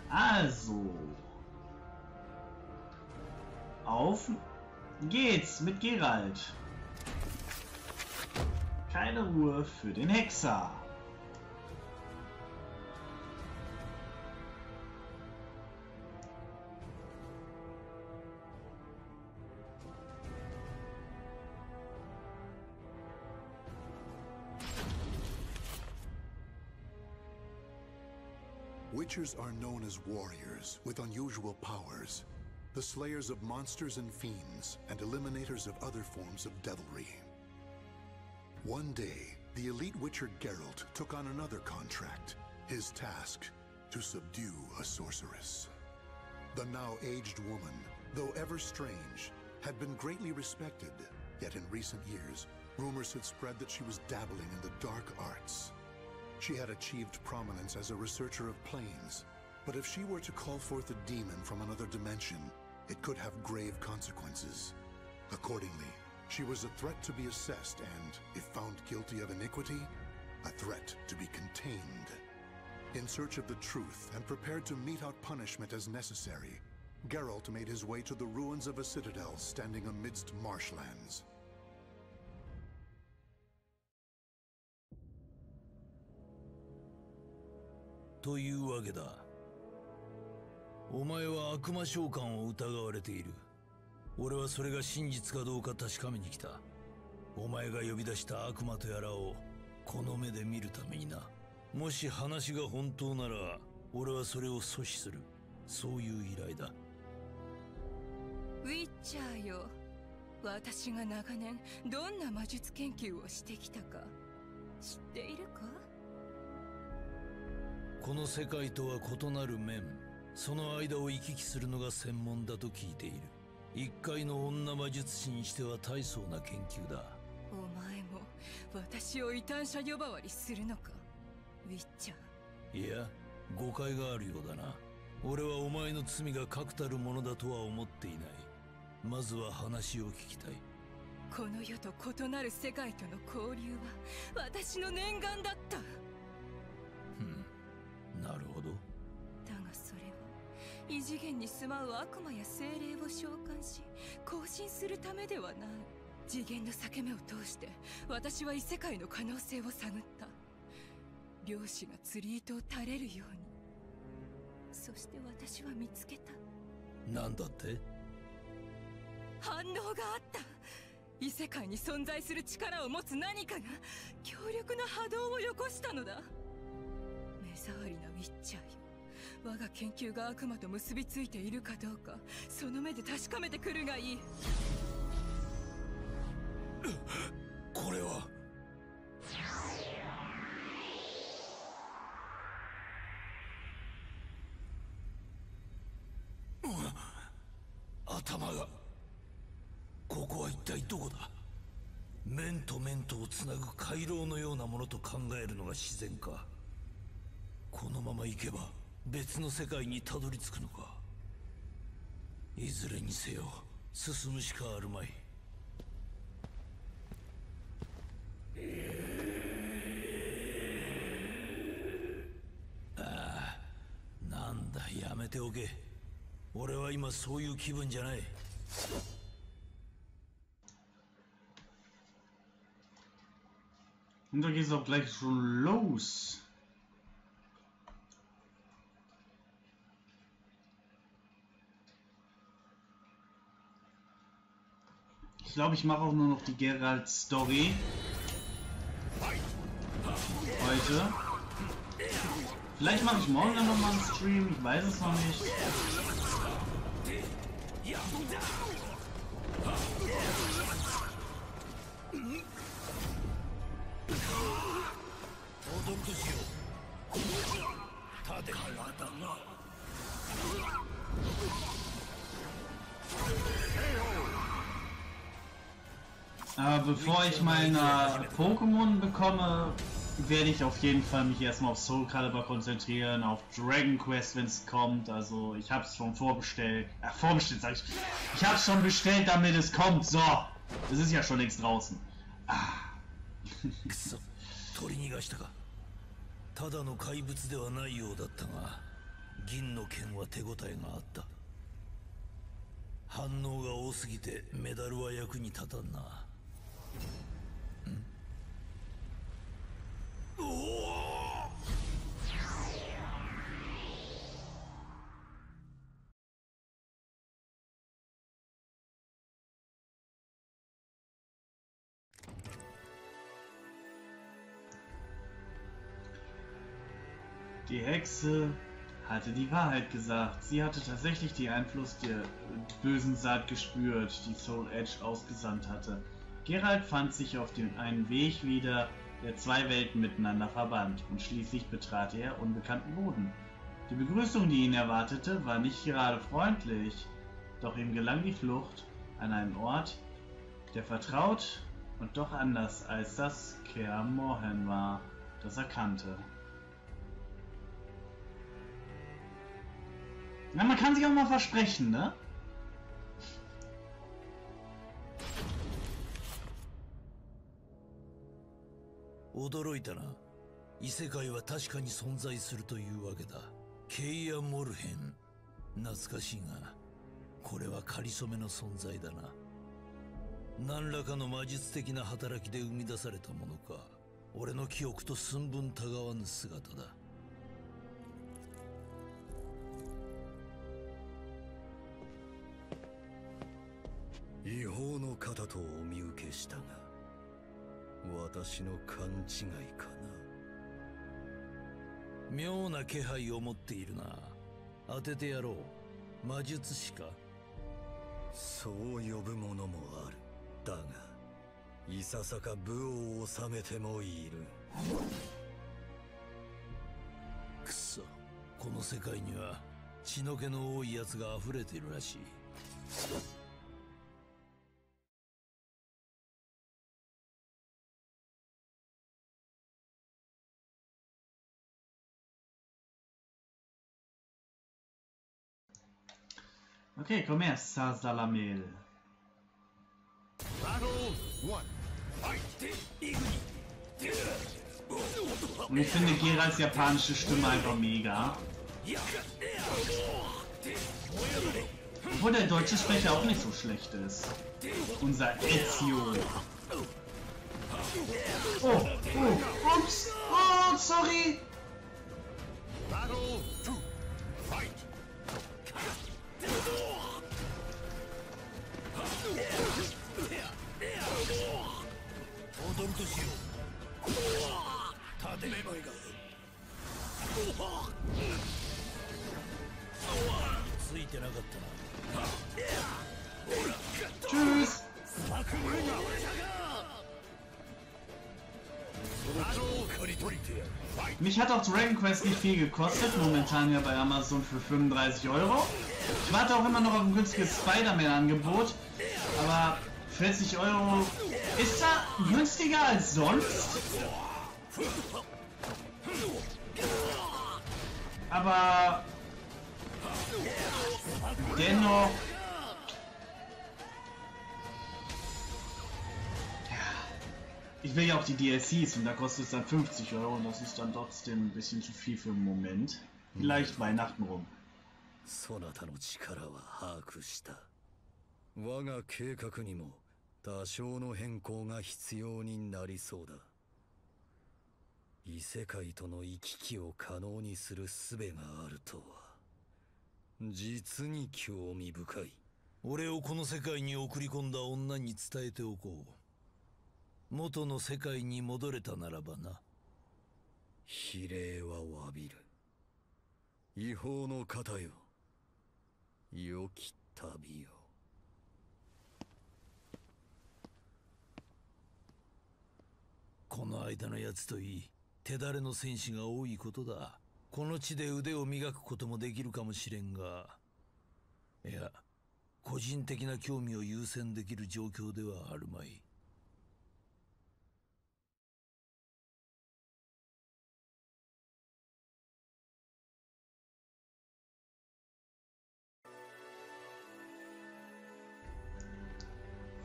Also, auf geht's mit Geralt. Keine Ruhe für den Hexer. Witchers are known as warriors with unusual powers, the slayers of monsters and fiends, and eliminators of other forms of devilry. One day, the elite witcher Geralt took on another contract, his task to subdue a sorceress. The now aged woman, though ever strange, had been greatly respected, yet in recent years, rumors had spread that she was dabbling in the dark arts. She had achieved prominence as a researcher of planes, but if she were to call forth a demon from another dimension, it could have grave consequences. Accordingly, she was a threat to be assessed and, if found guilty of iniquity, a threat to be contained. In search of the truth and prepared to mete out punishment as necessary, Geralt made his way to the ruins of a citadel standing amidst marshlands. Toいうわけだ。お前は悪魔召喚を疑われている。俺はそれが真実かどうか確かめに来た。お前が呼び出した悪魔とやらをこの目で見るためにな。もし話が本当なら、俺はそれを阻止する。そういう依頼だ。 ウィッチャーよ。私が長年どんな魔術研究をしてきたか知っているか？ この世界とは異なる面、その間を行き来するのが専門だと聞いている。一介の女魔術師にしては大層な研究だ。 お前も私を異端者呼ばわりするのか、ウィッチャー。 いや、誤解があるようだな。俺はお前の罪が確たるものだとは思っていない。まずは話を聞きたい。 この世と異なる世界との交流は私の念願だった。 なるほど。 だがそれは異次元に住まう悪魔や精霊を召喚し更新するためではない。次元の裂け目を通して私は異世界の可能性を探った。漁師が釣り糸を垂れるように。そして私は見つけた。 なんだって？ 反応があった。異世界に存在する力を持つ何かが強力な波動をよこしたのだ。目障りなウィッチャーよ。我が研究が悪魔と結びついているかどうか、その目で確かめてくるがいい。 これは頭が。ここは一体どこだ？面と面とをつなぐ回廊のようなものと考えるのが自然か。このまま行けば別の世界にたどり着くのか。いずれにせよ進むしかあるまい。ああ、なんだ、やめておけ。俺は今そういう気分じゃない。 Und da geht es auch gleich schon los. Ich glaube, ich mache auch nur noch die Geralt-Story heute. Vielleicht mache ich morgen dann nochmal einen Stream, ich weiß es noch nicht. Aber bevor ich meine Pokémon bekomme, werde ich auf jeden Fall mich erstmal auf Soul Calibur konzentrieren, auf Dragon Quest, wenn es kommt. Also ich habe es schon vorbestellt. Vorbestellt sag ich. Ich habe es schon bestellt, damit es kommt. So, es ist ja schon längst draußen. Ah. 取り逃がしたか。ただの怪物ではないようだったが、 銀の剣は手応えがあった。反応が多すぎてメダルは役に立たんな。おお！ Die Hexe hatte die Wahrheit gesagt. Sie hatte tatsächlich den Einfluss der bösen Saat gespürt, die Soul Edge ausgesandt hatte. Geralt fand sich auf einen Weg wieder, der zwei Welten miteinander verband, und schließlich betrat er unbekannten Boden. Die Begrüßung, die ihn erwartete, war nicht gerade freundlich, doch ihm gelang die Flucht an einen Ort, der vertraut und doch anders als das Kaer Morhen war, das er kannte. Na, man kann sich auch mal versprechen, ne? 驚いたな。異世界は確かに存在するというわけだ。ケイア・モルヘン。懐かしいが、これはかりそめの存在だな。何らかの魔術的な働きで生み出されたものか。俺の記憶と寸分たがわぬ姿だ。 違法の方とお見受けしたが、私の勘違いかな。 妙な気配を持っているな。当ててやろう。魔術師か？ そう呼ぶものもある。だが、いささか武を収めてもいる。 くそ、この世界には血の気の多い奴が溢れているらしい。 Okay, komm her, Sasalamel. Und ich finde Geralts japanische Stimme einfach mega. Obwohl der deutsche Sprecher auch nicht so schlecht ist. Unser Ezio. Oh, oh, ups, oh, sorry. Tschüss. Mich hat auch Dragon Quest nicht viel gekostet, momentan ja bei Amazon für 35 €. Ich warte auch immer noch auf ein günstiges Spider-Man-Angebot, aber 40 € ist da günstiger als sonst? Aber dennoch, ich will ja auch die DLCs und da kostet es dann 50 € und das ist dann trotzdem ein bisschen zu viel für den Moment. Vielleicht Weihnachten rum. そなたの力は把握した。我が計画にも多少の変更が必要になりそうだ。異世界との行き来を可能にする術があるとは、実に興味深い。 俺をこの世界に送り込んだ女に伝えておこう。元の世界に戻れたならばな。 非礼は詫びる。違法の方よ。良き旅よ。 この間のやつといい、手だれの戦士が多いことだ。この地で腕を磨くこともできるかもしれんが、いや、個人的な興味を優先できる状況ではあるまい。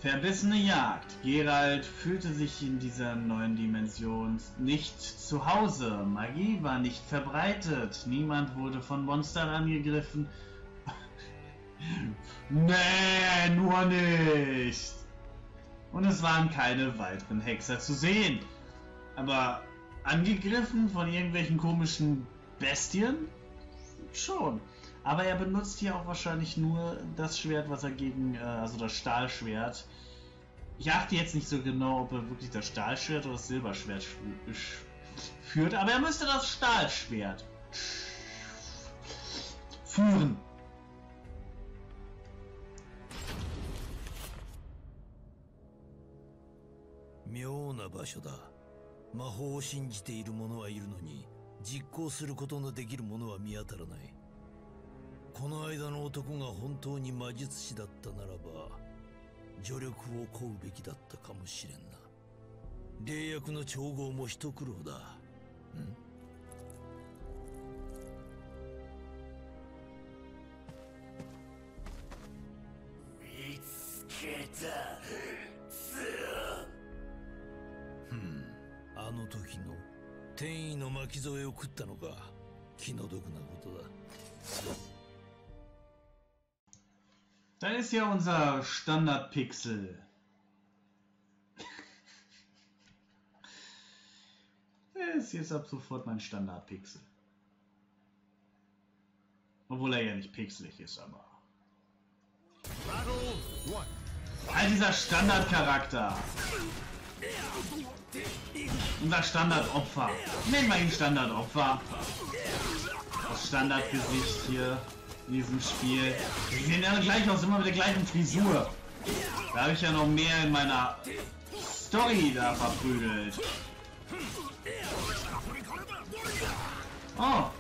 Verbissene Jagd. Geralt fühlte sich in dieser neuen Dimension nicht zu Hause. Magie war nicht verbreitet. Niemand wurde von Monstern angegriffen. Nee, nur nicht. Und es waren keine weiteren Hexer zu sehen. Aber angegriffen von irgendwelchen komischen Bestien? Schon. Aber er benutzt hier auch wahrscheinlich nur das Schwert, was er gegen, also das Stahlschwert. Ich achte jetzt nicht so genau, ob er wirklich das Stahlschwert oder das Silberschwert führt, aber er müsste das Stahlschwert führen. 妙な場所だ。魔法を信じている者はいるのに、実行することのできる者は見当たらない。この間の男が本当に魔術師だったならば、助力を請うべきだったかもしれんな。霊薬の調合も一苦労だ。 見つけた。 あの時の天意の巻き添えを食ったのか。気の毒なことだ。 Dann ist ja unser Standard-Pixel. Ist jetzt ab sofort mein Standard-Pixel. Obwohl er ja nicht pixelig ist, aber... All dieser Standardcharakter. Unser Standardopfer. Nehmen wir ihn Standardopfer. Das Standardgesicht hier in diesem Spiel. Die sehen alle gleich aus, immer mit der gleichen Frisur. Da habe ich ja noch mehr in meiner Story da verprügelt. Oh.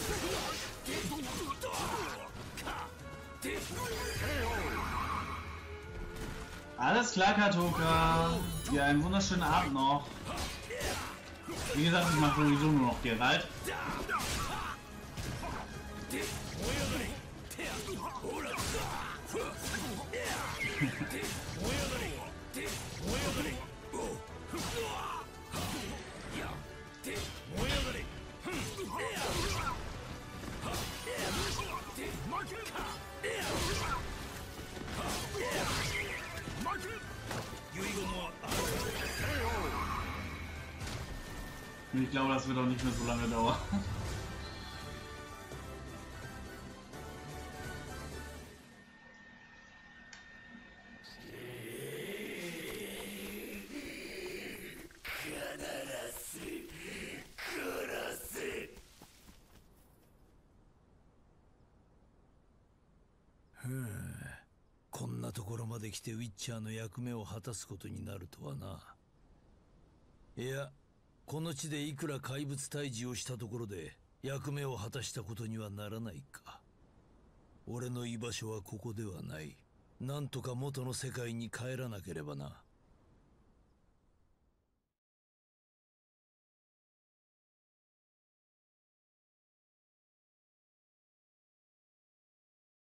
Alles klar, Katoka. Ja, einen wunderschönen Abend noch. Wie gesagt, ich mache sowieso nur noch Geralt. Ich glaube, das wird auch nicht mehr so lange dauern. こんなところまで来てウィッチャーの役目を果たすことになるとはな。いや、この地でいくら怪物退治をしたところで役目を果たしたことにはならないか。俺の居場所はここではない。なんとか元の世界に帰らなければな。